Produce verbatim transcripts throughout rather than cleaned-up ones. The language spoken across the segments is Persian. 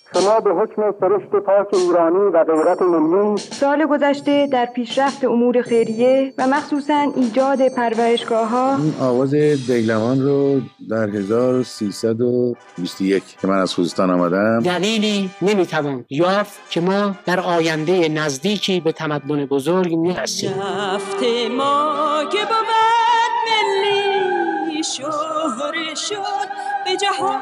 شما به حکم سرشت پاک ایرانی و غیرت ملی سال گذشته در پیشرفت امور خیریه و مخصوصاً ایجاد پرورشگاه‌ها این آواز دیلمان رو در هزار و سیصد و بیست و یک که من از خوزستان آمدم دلیلی نمیتوان یافت که ما در آینده نزدیکی به تمدن بزرگ میرسیم. رفت ما که بود ملی شهر شد به جهان.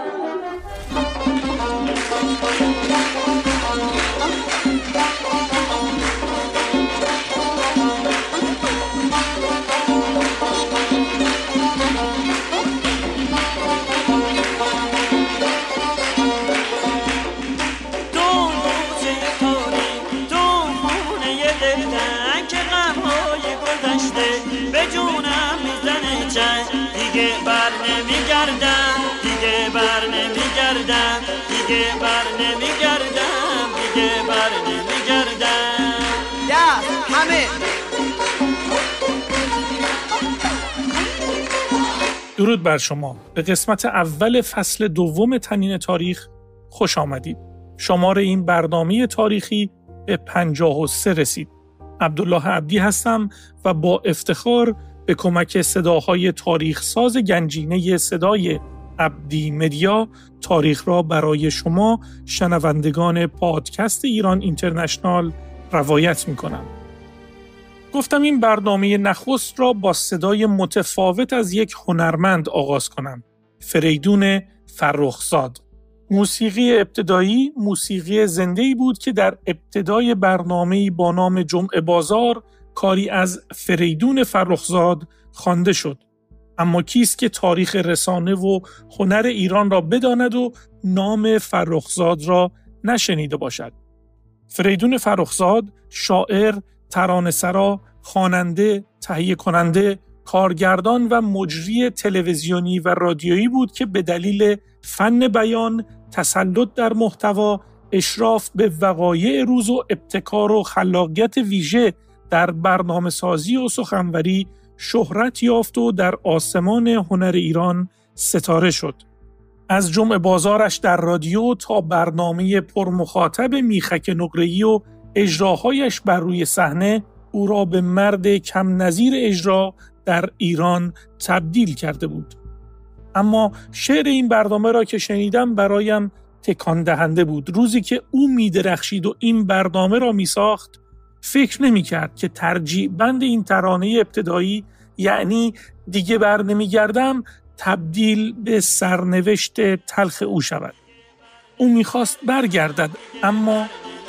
به جونم میزنه چند دیگه بر نمیگردم، دیگه بر نمیگردم، دیگه بر نمیگردم، دیگه بر نمیگردم. دست همه. درود بر شما. به قسمت اول فصل دوم تنین تاریخ خوش آمدید. شماره این برنامه تاریخی به پنجاه و سه رسید. عبدالله عبدی هستم و با افتخار به کمک صداهای تاریخ ساز گنجینه صدای عبدی مدیا تاریخ را برای شما شنوندگان پادکست ایران اینترنشنال روایت می کنم. گفتم این برنامه نخست را با صدای متفاوت از یک هنرمند آغاز کنم. فریدون فرخزاد. موسیقی ابتدایی موسیقی زنده‌ای بود که در ابتدای برنامه‌ای با نام جمعه بازار کاری از فریدون فرخزاد خوانده شد. اما کیست که تاریخ رسانه و هنر ایران را بداند و نام فرخزاد را نشنیده باشد؟ فریدون فرخزاد شاعر، ترانه‌سرا، خواننده، تهیه کننده، کارگردان و مجری تلویزیونی و رادیویی بود که به دلیل فن بیان، تسلط در محتوا، اشراف به وقایع روز و ابتکار و خلاقیت ویژه در برنامه‌سازی و سخنوری شهرت یافت و در آسمان هنر ایران ستاره شد. از جمعه بازارش در رادیو تا برنامه پرمخاطب میخک نقره‌ای و اجراهایش بر روی صحنه او را به مرد کم نظیر اجرا در ایران تبدیل کرده بود. اما شعر این برنامه را که شنیدم برایم تکان دهنده بود. روزی که او می درخشید و این برنامه را می ساخت فکر نمی کرد که ترجیع بند این ترانه ابتدایی، یعنی دیگه بر نمی گردم، تبدیل به سرنوشت تلخ او شود. او می خواست برگردد، اما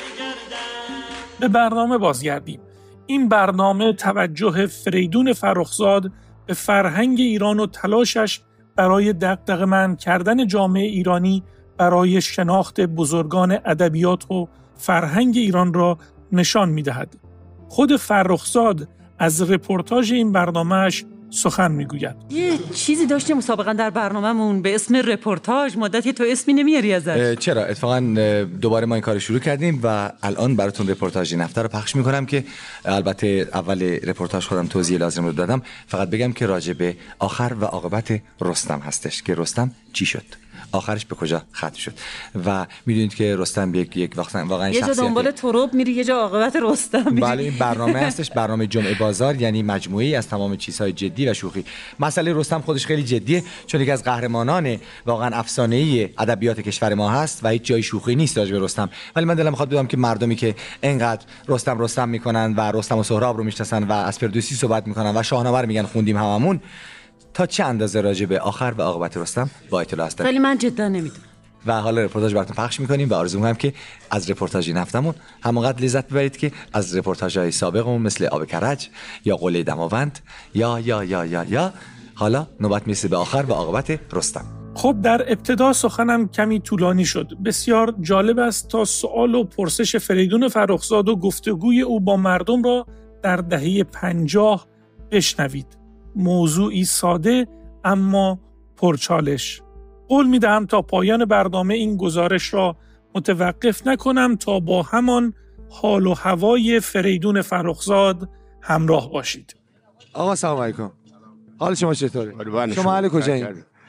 به برنامه بازگردیم. این برنامه توجه فریدون فرخزاد به فرهنگ ایران و تلاشش برای دغدغه‌مند کردن جامعه ایرانی برای شناخت بزرگان ادبیات و فرهنگ ایران را نشان می‌دهد. خود فرخزاد از رپورتاژ این برنامه‌اش سخن میگوید. یه چیزی داشته مسابقا در برنامه‌مون به اسم رپورتاج، مدتی تو اسمی نمیاری ازش. چرا؟ اتفاقا دوباره ما این کار شروع کردیم و الان براتون رپورتاج نفته رو پخش میکنم که البته اول رپورتاج خودم توضیح لازم رو دادم. فقط بگم که راجع به آخر و عاقبت رستم هستش که رستم چی شد، آخرش به کجا ختم شد. و میدونید که رستم یک یک واقعا یه جا دنبال تروب میری، یه جا عاقبت رستم میری. بله، این برنامه هستش، برنامه جمعه بازار، یعنی مجموعه‌ای از تمام چیزهای جدی و شوخی. مسئله رستم خودش خیلی جدیه، چون یکی از قهرمانان واقعا افسانه‌ای ادبیات کشور ما هست و هیچ جای شوخی نیست راجع به رستم. ولی من دلم می‌خواد بدونم که مردمی که اینقدر رستم رستم میکنن و رستم و سهراب رو میشناسن و از فردوسی صحبت میکنن و شاهنامه رو میگن خوندیم هممون، تا چه اندازه راجع به آخر و عاقبت رستم با اطلاع هستن؟ ولی من جدا نمیدونم. و حالا رپورتاج براتون پخش میکنیم و آرزو می‌کنم که از رپورتاج نفتمون همونقدر لذت ببرید که از رپورتاج‌های سابقمون مثل آب کرج یا قله دماوند یا یا یا یا یا حالا نوبت میرسه به آخر و عاقبت رستم. خب در ابتدا سخنم کمی طولانی شد. بسیار جالب است تا سوال و پرسش فریدون فرخزاد و گفتگوی او با مردم را در دهه پنجاه بشنوید. موضوعی ساده اما پرچالش. قول می دهم تا پایان برنامه این گزارش را متوقف نکنم تا با همان حال و هوای فریدون فرخزاد همراه باشید. آقا سلام علیکم. حال شما چطوره؟ شما اهل کجایید؟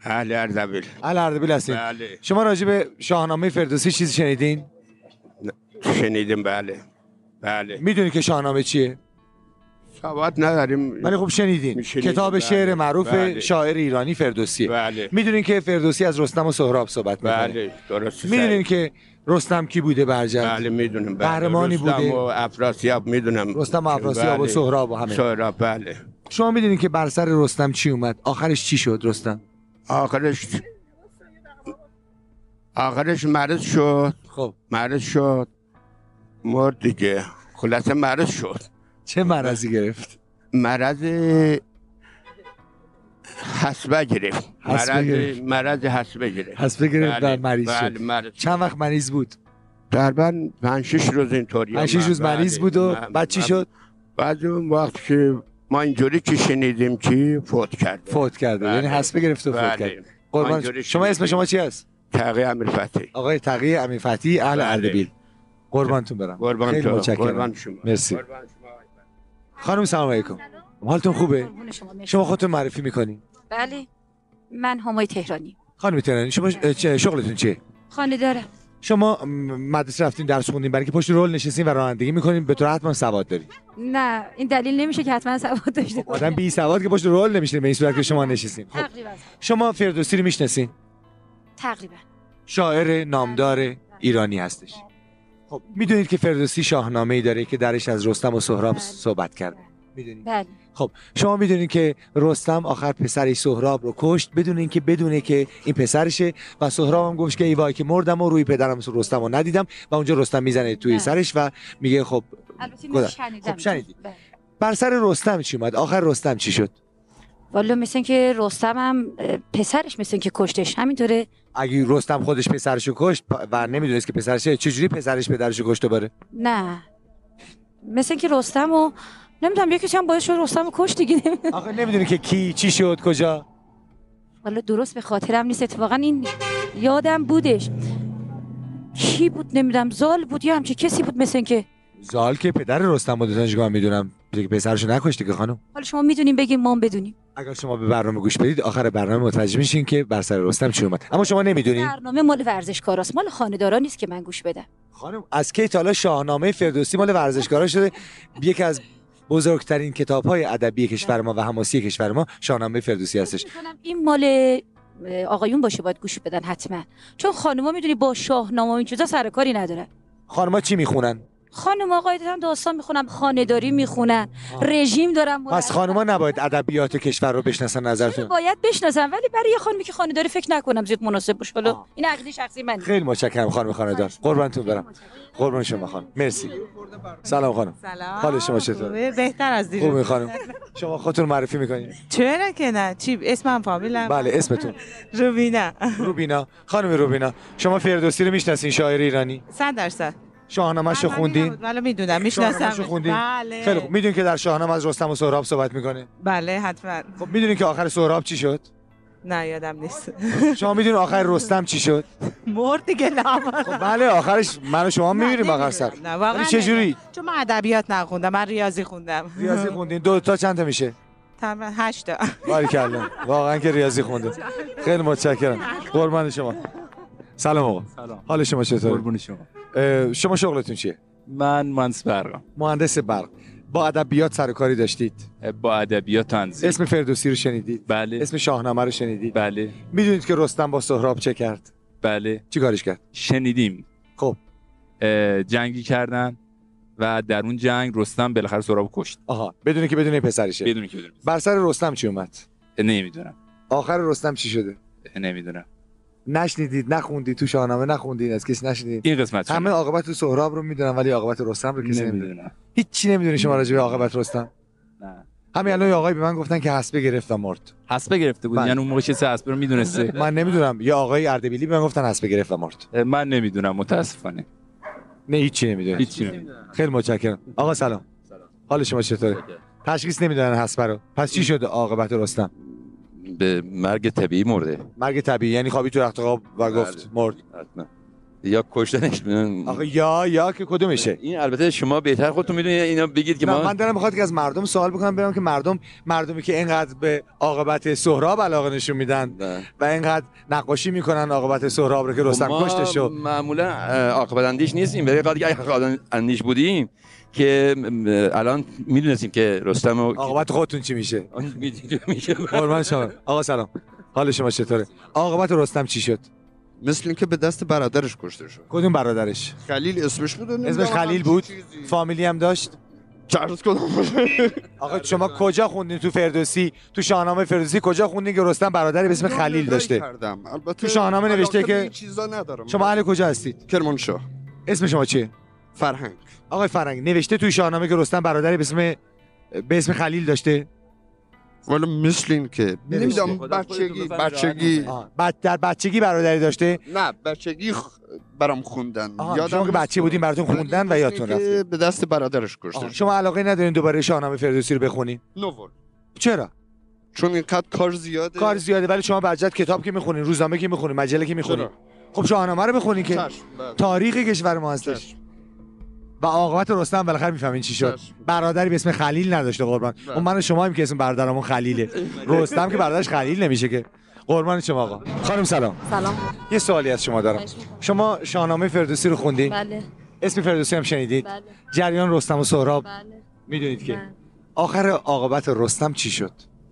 اهل اردبیل. اهل اردبیل هستین؟ بله. شما راجع به شاهنامه فردوسی چیزی شنیدین؟ شنیدیم بله. بله. میدونی که شاهنامه چیه؟ سواد نداریم. ولی خب شنیدین. کتاب بله. شعر معروف بله. شاعر ایرانی فردوسیه. بله. میدونین که فردوسی از رستم و سهراب صحبت میکنه. بله درسته. میدونین که رستم کی بوده برجسته؟ بله میدونم. بله. قهرمانی بوده. رستم و افراسیاب میدونم. رستم و افراسیاب بله. و سهراب و همه. سهراب بله. شما میدونین که بر سر رستم چی اومد؟ آخرش چی شد رستم؟ آخرش آخرش مرض شد. خب مرض شد. مرد دیگه. خلاصه مرض شد. چه مرضی گرفت؟ مرض حسبه گرفت. مرض مرض حسبه گرفت. حسبه گرفت بله. و مریض بله. شد. مریض. چند وقت مریض بود؟ تقریبا پنج شش روز اینطوری. پنج شش روز مریض بود و بعد چی شد؟ بعد اون وقت که ما اینجوری که شنیدیم که فوت کرد. فوت کرده. یعنی حسبه گرفت و فوت بله. کرد. قربان شما اسم شما چی است؟ تقی امیرفتحی. آقای تقی امیرفتحی اهل اردبیل. قربانتون برم. قربان خیلی متشکرم. قربان شما. مرسی. خانم سلام علیکم. حالتون خوبه؟ شما خودتون معرفی میکنین؟ بله. من همای تهرانی. خانم تهرانی شما شغلتون چیه؟ خانه دارم. شما مدرسه رفتین درس خوندین برای که پشت رول نشستین و رانندگی میکنین به طور حتما سواد دارین؟ نه این دلیل نمیشه که حتما سواد داشته باشین. آدم بی سواد که پشت رول نمیشه به این صورت که شما نشستین. خب. تقریبا. شما فردوسی رو میشناسین؟ تقریبا. شاعر نامدار ایرانی هستش. خب میدونید که فردوسی شاهنامه‌ای داره که درش از رستم و سهراب بله. صحبت کرده. میدونید؟ بله. خب شما میدونید که رستم آخر پسرش سهراب رو کشت بدون اینکه بدونه که این پسرشه و سهراب هم گفت که ای وای که مردم و روی پدرم رستم رو ندیدم و اونجا رستم میزنه توی بله. سرش و میگه خب البته شنیدم. خب شنیدید. بله. بر سر رستم چی اومد؟ آخر رستم چی شد؟ والا مثل که رستم هم پسرش مثل که کشتش همینطوره. اگه رستم خودش پسرشو کشت و نمیدونست که پسرشه چجوری پسرش پدرشو کشت دوباره؟ نه مثل که رستم و نمیدونم یکی هم باعث شد رستم رو کشت دیگه. آخه نمیدونی که کی چی شد کجا؟ والا درست به خاطرم نیست اتفاقا این یادم بودش کی بود نمیدونم زال بود یا همچی کسی بود مثل که زال که پدر رستم بود من میدونم دیگه پسرشو نکشت دیگه خانم. حالا شما میدونین بگیم ما هم بدونیم. اگر شما به برنامه گوش بدید آخر برنامه متوجه میشین که بر سر رستم چی اومد اما شما نمیدونین. برنامه مال ورزشکاراست مال خانه‌دارا نیست که من گوش بدم. خانم از کی تا حالا شاهنامه فردوسی مال ورزشکارا شده؟ یکی از بزرگترین کتاب‌های ادبی کشور ما و حماسی کشور ما شاهنامه فردوسی هستش. این مال آقایون باشه باید گوش بدن حتما چون خانم‌ها میدونی با شاهنامه این چیزا سر کاری ندارن. خانم‌ها چی میخونن؟ خانم آقای هم داستان میخونن خانه‌داری میخونن رژیم دارن. پس خانم‌ها نباید ادبیات کشور رو بشناسن نظرتون؟ باید بشناسن ولی برای یه خانمی که خانه‌داری فکر نکنم زیاد مناسب باشه. حالا این عقیده شخصی منه. خیلی متشکرم خانم خانه‌دار. قربانتون برم. قربان شما خانم. مرسی. سلام خانم. سلام. حال شما چطوره؟ بهتر از دیروز. خوبه خانم. شما خودتون معرفی می‌کنید؟ چرا که نه؟ چی اسمم فامیلم؟ بله اسمتون؟ روبینا. روبینا. خانم روبینا شما فردوسی رو میشناسین شاعر ایرانی؟ صد درصد. شاهنامه‌شو خوندین؟ بله میدونم میشناسم. بله. خیلی خوب. میدونین که در شاهنامه از رستم و سهراب صحبت میکنه؟ بله حتما. خب میدونین که آخر سهراب چی شد؟ نه یادم نیست. شما میدونین آخر رستم چی شد؟ مرد دیگه. خب بله آخرش من و شما میبینیم آخر سر. نه واقعا چه جوری؟ چون من ادبیات نخوندم من ریاضی خوندم. ریاضی خوندین دو تا چند تا میشه؟ تقریبا هشت تا. باریکلا واقعا که ریاضی خونده. خیلی متشکرم. قربان شما. سلام آقا. سلام. حال شما چطوره؟ قربون شما. شما شغلتون چیه؟ من مهندس برقم. مهندس برق. با ادبیات سر و کاری داشتید؟ با ادبیات تنظیم. اسم فردوسی رو شنیدید؟ بله. اسم شاهنامه رو شنیدید؟ بله. میدونید که رستم با سهراب چه کرد؟ بله. چی کارش کرد؟ شنیدیم. خب جنگی کردن و در اون جنگ رستم بالاخره سهراب کشت. آها بدونی که بدون پسرشه. بدونی که بدون. بر سر رستم چی اومد؟ نمیدونم. آخر رستم چی شده؟ نمیدونم. نشنیدید نخوندید تو شاهنامه نخوندید از کسی نشنیدید؟ این قسمت همه عاقبت سهراب رو میدونن ولی عاقبت رستم رو کسی نمیدونه. هیچ چی نمیدونی شما راجع به عاقبت رستم؟ نه. همین الان آقای به من گفتن که حسبه گرفت و مرد. حسبه گرفته بود؟ یعنی اون موقع چه حسبه رو میدونسته؟ من نمیدونم. یه آقای اردبیلی به من گفتن حسبه گرفت و مرد. من نمیدونم متاسفانه. نه هیچ چی نمیدونم. هیچ چی نمیدونم. خیلی متشکرم. آقا سلام. سلام. حال شما چطوره؟ تشخیص نمیدونن حسبه رو. پس چی شد عاقبت رستم؟ به مرگ طبیعی مرده. مرگ طبیعی یعنی خوابی تو رخت خواب و گفت مرد. حتما. یا کشتنش. آخه یا یا که کدومشه؟ این البته شما بهتر خودتون میدونید، اینا بگید که ما من دارم میخواد که از مردم سوال بکنم، ببینم که مردم مردمی که اینقدر به عاقبت سهراب علاقه نشون میدن و اینقدر نقاشی میکنن عاقبت سهراب رو که رستم کشته شد. معمولا عاقبت اندیش نیستیم، برای قضیه که عاقبت اندیش بودیم که الان میدونستیم که رستم و عاقبت خودتون چی میشه؟ میشه. قربان شما. آقا سلام، حال شما چطوره؟ عاقبت رستم چی شد؟ مثل اینکه به دست برادرش کشته شد. کدوم برادرش؟ خلیل اسمش بود. اسمش خلیل بود؟ فامیلی هم داشت؟ چرت کدوم؟ آقا شما کجا خوندین تو فردوسی، تو شاهنامه فردوسی کجا خوندین که رستم برادری به اسم خلیل داشته؟ تو شاهنامه نوشته که شما اهل کجا هستید؟ کرمانشاه. اسم شما چیه؟ فرهنگ. آقای فرهنگ، نوشته تو شاهنامه که رستم برادری به اسم به اسم خلیل داشته؟ ولی مثل این که نمیدونم بچگی بچگی بعد در بچگی برادری داشته؟ نه بچگی خ... برام خوندن. یادم که بچه بودین براتون خوندن و یادتون رفت به دست برادرش کشته. شما علاقه ندارین دوباره شاهنامه فردوسی رو بخونین؟ نوول. چرا؟ چون اینقدر کار زیاده. کار زیاده، ولی شما برجت کتاب که میخونین، روزنامه که میخونین، مجله که میخونین. خب شاهنامه رو بخونین که تاریخ کشور ما هستش. و عاقبت رستم بالاخره میفهمین چی شد. برادری به اسم خلیل نداشته قربان. اون من و شماییم که اسم برادرمون خلیله. رستم که برادرش خلیل نمیشه که. قربان شما آقا. خانم سلام. سلام. یه سوالی از شما دارم. شما شاهنامه فردوسی رو خوندین؟ بله. اسم فردوسی هم شنیدید؟ بله. جریان رستم و سهراب؟ بله. میدونید که بله. آخر عاقبت رستم چی شد؟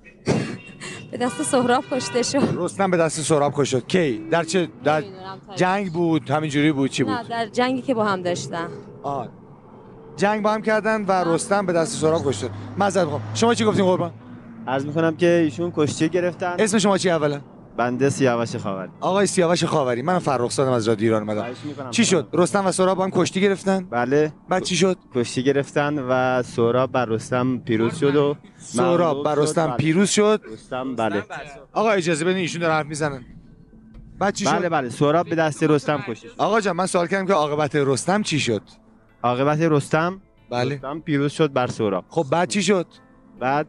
به دست سهراب کشته شد. رستم به دست سهراب کشته شد. کی؟ در چه در جنگ بود؟ همینجوری بود؟ چی بود؟ نه در جنگی که با هم داشتن. آه. جنگ با هم کردن و رستم به دست سهراب کشته. معذرت میخوام. شما چی گفتین قربان؟ عرض میکنم که ایشون کشتی گرفتن. اسم شما چی اولا؟ بنده سیاوش خاوری. آقای سیاوش خاوری. منم فرخزادم از رادیو ایران اومدم. چی شد؟ رستم و سهراب با هم کشتی گرفتن؟ بله. بعد چی شد؟ کشتی گرفتن و سهراب بر رستم پیروز شد و سهراب بر رستم پیروز شد. رستم بله. آقا اجازه بدین ایشون دارن حرف میزنن. بعد چی شد؟ بله بله سهراب به دست رستم کشته شد. آقا جان من سوال کردم که عاقبت رستم چی شد؟ عاقبت رستم بله. رستم پیروز شد بر سهراب. خب بعد چی شد؟ بعد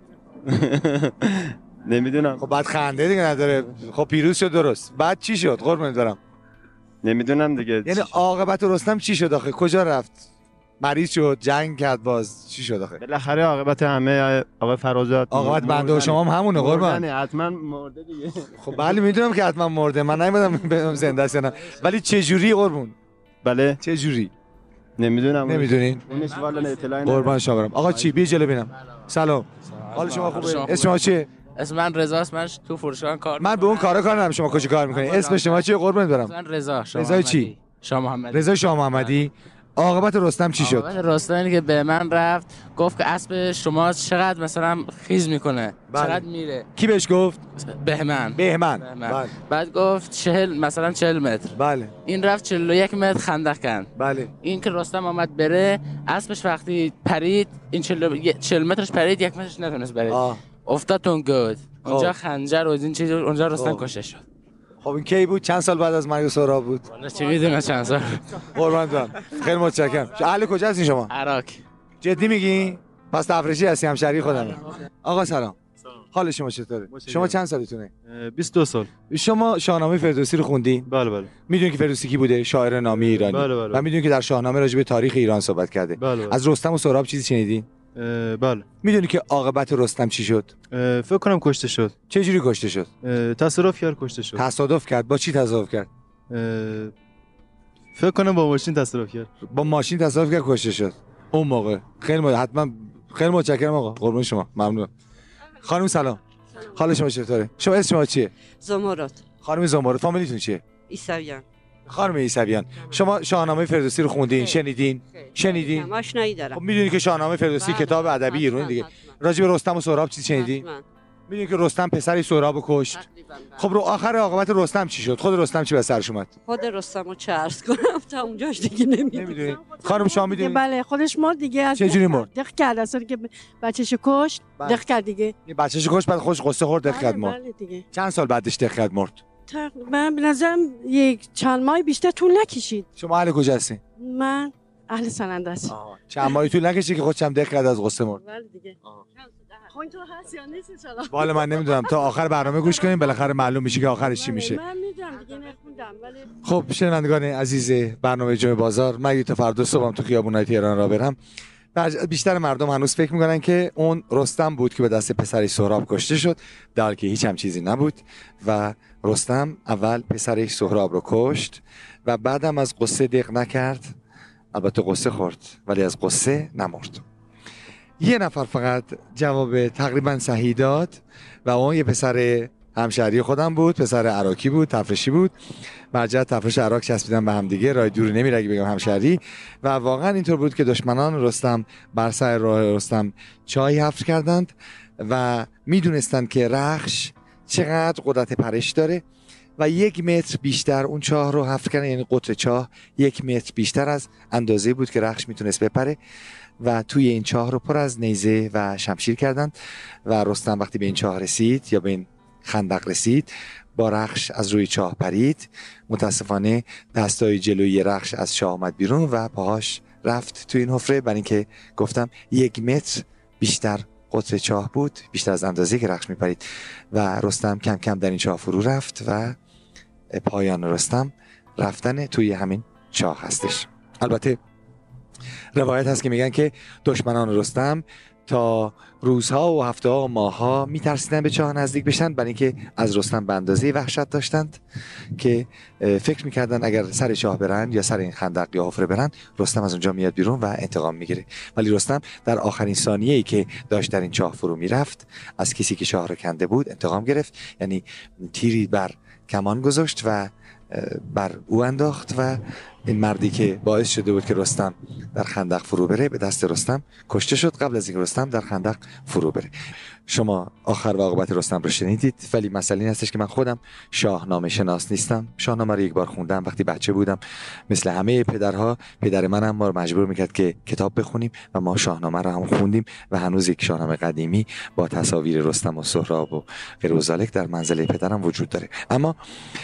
نمیدونم. خب بعد خنده دیگه نداره. خب پیروز شد درست. بعد چی شد؟ قربونت برم. نمیدونم دیگه. یعنی عاقبت رستم چی شد آخه؟ کجا رفت؟ مریض شد، جنگ کرد، باز چی شد آخه؟ بالاخره عاقبت همه آقا فرازات عاقبت بنده و شما هم همونه قربان. حتما مرده دیگه. خب بله میدونم که حتما مرده. من نمیدونم بدونم زنده است نه. ولی چه جوری قربون؟ بله. چه جوری؟ نمیدونم. نمیدونین؟ اونش والا اطلاعی ندارم. قربان شما برم. آقا چی بی جلو ببینم. سلام. حال شما خوبه؟ اسم شما چیه؟ اسم من رضاست. من تو فروشگاه کار من به اون کارا کار ندارم. شما کجا کار میکنید؟ اسم شما چیه قربونت برم؟ من رضا. رضا چی؟ شاه محمدی. رضا شاه محمدی. عاقبت رستم چی شد؟ عاقبت رستم اینه که به من رفت گفت که اسب شما چقدر مثلا خیز میکنه، بله. چقدر میره. کی بهش گفت؟ بهمن. بهمن. بله. بعد گفت چهل مثلا چهل متر. بله. این رفت چهل و یک متر خندق کند. بله. این که رستم آمد بره، اسبش وقتی پرید این چهل مترش پرید، یک مترش نتونست برید. آه. افتاد تو گود. اونجا خنجر و این چیز اونجا رستم کشته شد. خب این کی بود؟ چند سال بعد از مرگ سهراب بود؟ والا چه میدونم چند سال. قربان برم. خیلی متشکرم. اهل کجا هستین شما؟ عراق. جدی میگی؟ پس تفریحی هستی، همشهری خودمه. آقا سلام. حال شما چطوره؟ شما چند سالتونه؟ بیست و دو سال. شما شاهنامه فردوسی رو خوندین؟ بله بله. میدونید که فردوسی کی بوده؟ شاعر نامی ایرانی. بله بله. و میدونید که در شاهنامه راجع به تاریخ ایران صحبت کرده. بله بله. از رستم و سهراب چیزی شنیدین؟ بله. میدونی که عاقبت رستم چی شد؟ فکر کنم کشته شد. چه جوری کشته شد؟ تصادف کرد کشته شد. تصادف کرد. با چی تصادف کرد؟ فکر کنم با ماشین تصادف کرد. با ماشین تصادف کرد کشته شد. اون موقع. خیلی مد... حتما خیلی متشکرم آقا. قربون شما. ممنون. خانم سلام. حال شما چطوره؟ شما اسم شما چیه؟ زمرد. خانم زمرد. فامیلیتون چیه؟ عیسویان. خانم عیسویان. شما شاهنامه فردوسی رو خوندین؟ شنیدین؟ شنیدین؟ آشنایی دارم. خب میدونی که شاهنامه فردوسی کتاب ادبی ایرانی دیگه. راجع به رستم و سهراب چیزی شنیدین؟ میدونی که رستم پسری سهراب کشت. خب رو آخر عاقبت رستم چی شد؟ خود رستم چی به سرش اومد؟ خود رستمو چه عرض کنم تا اونجاش دیگه نمیدونم. خانم شما میدونید؟ بله خودش مرد دیگه. از چه جوری مرد؟ دق کرد اصلا که بچه‌شو کشت. دق کرد دیگه. یه بچه‌شو کشت بعد خودش قصه خورد دق کرد مرد. بله دیگه. چند سال بعدش دق کرد مرد؟ تقریبا به نظرم یک چند ماه بیشتر طول نکشید. شما اهل کجا هستین؟ من اهل سننده هستم. چند ماهی طول نکشید که خودش هم دق کرد از قصه مرد. بله دیگه. تو هست یا نیست ان شاءالله. والا من نمیدونم، تا آخر برنامه گوش کنیم بالاخره معلوم میشه که آخرش چی میشه. من میدونم دیگه نخوندم ولی خب شنوندگان عزیز برنامه جمعه بازار، من تا فردا صبحم تو خیابونای تهران را برم، بیشتر مردم هنوز فکر میکنن که اون رستم بود که به دست پسرش سهراب کشته شد، در حالی که هیچ هم چیزی نبود و رستم اول پسرش سهراب رو کشت و بعدم از قصه دق نکرد. البته قصه خورد ولی از قصه نمرد. یه نفر فقط جواب تقریبا صحیح داد و اون یه پسر همشهری خودم بود، پسر عراقی بود، تفرشی بود. مرجع تفرش عراق چسبیدن به هم دیگه، راه دوری نمیره اگه بگم همشهری. و واقعا اینطور بود که دشمنان رستم بر سر راه رستم چای حفر کردند و میدونستند که رخش چقدر قدرت پرش داره و یک متر بیشتر اون چاه رو حفر کردن، یعنی قطر چاه یک متر بیشتر از اندازه بود که رخش میتونست بپره و توی این چاه رو پر از نیزه و شمشیر کردند و رستم وقتی به این چاه رسید یا به این خندق رسید با رخش از روی چاه پرید. متاسفانه دستای جلوی رخش از چاه آمد بیرون و پاهاش رفت توی این حفره، برای اینکه گفتم یک متر بیشتر قطر چاه بود، بیشتر از اندازه که رخش میپرید و رستم کم کم در این چاه فرو رفت و پایان رستم رفتن توی همین چاه هستش. البته روایت هست که میگن که دشمنان رستم تا روزها و هفته ها و ماه ها میترسیدن به چاه نزدیک بشن، برای اینکه از رستم به اندازه وحشت داشتند که فکر میکردن اگر سر چاه برن یا سر این خندق یا حفره برن رستم از اونجا میاد بیرون و انتقام میگیره. ولی رستم در آخرین ثانیه‌ای که داشت در این چاه فرو میرفت از کسی که چاه رو کنده بود انتقام گرفت، یعنی تیری بر کمان گذاشت و بر او انداخت و این مردی که باعث شده بود که رستم در خندق فرو بره به دست رستم کشته شد قبل از اینکه رستم در خندق فرو بره. شما آخر و عاقبت رستم رو شنیدید، ولی مسئله این هستش که من خودم شاهنامه شناس نیستم. شاهنامه رو یک بار خوندم وقتی بچه بودم، مثل همه پدرها پدر منم ما رو مجبور میکرد که کتاب بخونیم و ما شاهنامه رو هم خوندیم و هنوز یک شاهنامه قدیمی با تصاویر رستم و سهراب و غیر و ذالک در منزل پدرم وجود داره. اما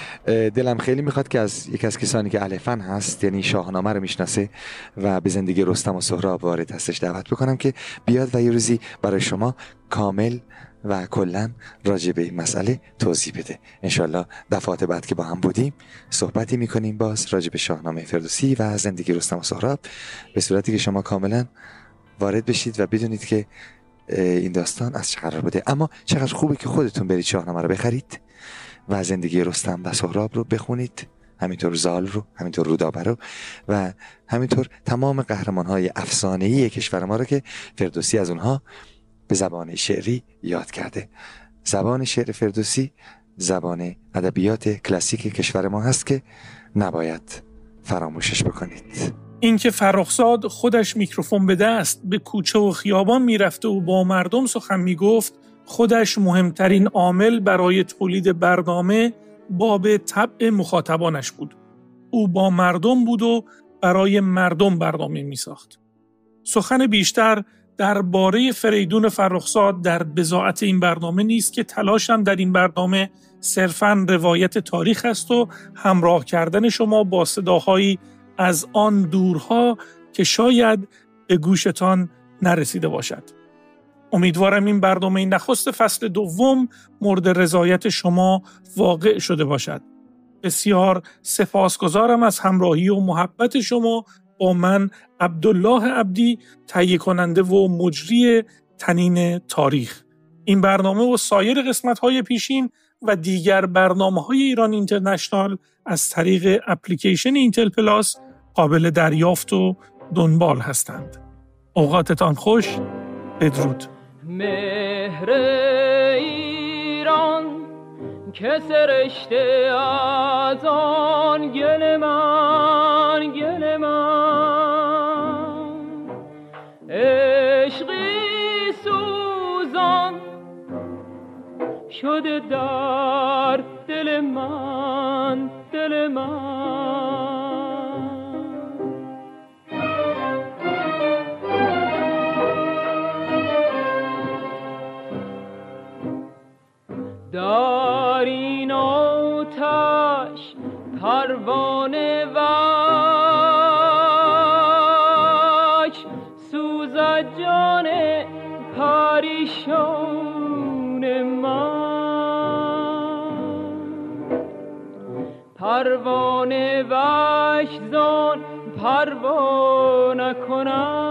دلم خیلی میخواد که از یک از کسانی که اهل فن هست، یعنی شاهنامه رو میشناسه و به زندگی رستم و سهراب وارد هستش دعوت بکنم که بیاد و یه روزی برای شما کامل و کلن راجع به این مسئله توضیح بده. انشالله دفعات بعد که با هم بودیم صحبتی میکنیم باز راجع به شاهنامه فردوسی و زندگی رستم و سهراب، به صورتی که شما کاملا وارد بشید و بدونید که این داستان از چه قرار بوده. اما چقدر خوبه که خودتون برید شاهنامه رو بخرید و زندگی رستم و سهراب رو بخونید، همینطور زال رو، همینطور رودابه رو و همینطور تمام قهرمان‌های افسانه‌ای کشور ما رو که فردوسی از اونها به زبان شعری یاد کرده. زبان شعر فردوسی زبان ادبیات کلاسیک کشور ما هست که نباید فراموشش بکنید. اینکه فرخزاد خودش میکروفون به دست به کوچه و خیابان میرفته و با مردم سخن میگفت، خودش مهمترین عامل برای تولید برنامه باب طبع مخاطبانش بود. او با مردم بود و برای مردم برنامه میساخت. سخن بیشتر درباره فریدون فرخزاد در بضاعت این برنامه نیست که تلاشم در این برنامه صرفاً روایت تاریخ است و همراه کردن شما با صداهایی از آن دورها که شاید به گوشتان نرسیده باشد. امیدوارم این برنامه نخست فصل دوم مورد رضایت شما واقع شده باشد. بسیار سپاسگزارم از همراهی و محبت شما با من عبدالله عبدی، تهیه کننده و مجری تنین تاریخ. این برنامه و سایر قسمت‌های پیشین و دیگر برنامه‌های ایران اینترنشنال از طریق اپلیکیشن اینتل پلاس قابل دریافت و دنبال هستند. اوقاتتان خوش. بدرود. مهر ایران که سرشته از آن گل من گل من، عشقی سوزان شده در دل من دل من. در این آتش پروانه وش سوزد جان پریشان پروانه وش زان پروانه کنم